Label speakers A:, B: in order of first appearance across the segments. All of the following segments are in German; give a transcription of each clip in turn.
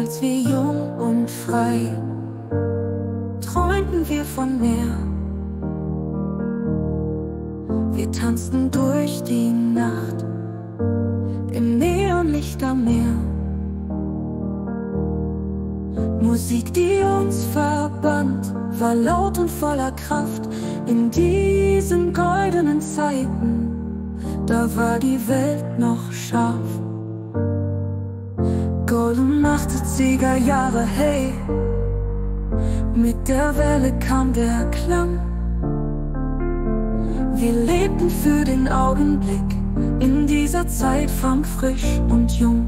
A: als wir jung und frei träumten wir von mehr. Wir tanzten durch die Nacht im Neonlicht am Meer. Musik, die uns verband, war laut und voller Kraft. In diesen goldenen Zeiten, da war die Welt noch scharf. Golden 80er Jahre, hey, mit der Welle kam der Klang. Wir lebten für den Augenblick, in dieser Zeit fang frisch und jung.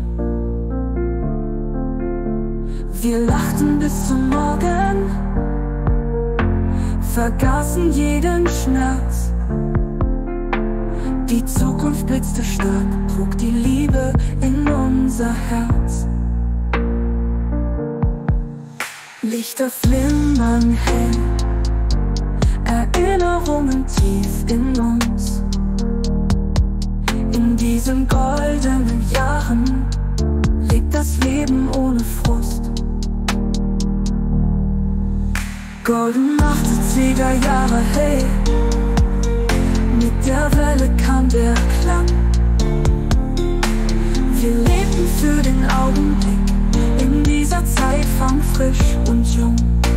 A: Wir lachten bis zum Morgen, vergaßen jeden Schmerz. Die Zukunft blitzte stark, trug die Liebe in unser Herz. Lichter flimmern hell, Erinnerungen tief in uns. In diesen goldenen Jahren lebt das Leben ohne Frust. Golden 80er Jahre, hey, mit der Welle kam der Klang. Wir lebten für den Augenblick, in dieser Zeit fang frisch und jung.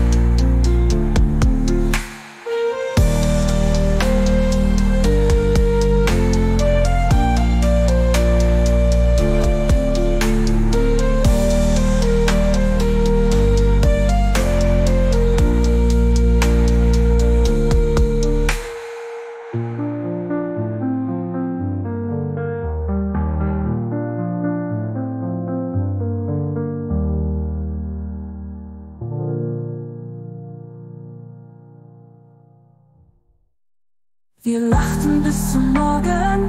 A: Wir lachten bis zum Morgen,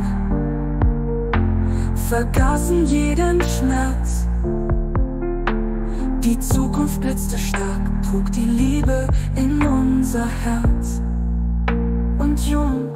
A: vergaßen jeden Schmerz. Die Zukunft blitzte stark, trug die Liebe in unser Herz. Und jung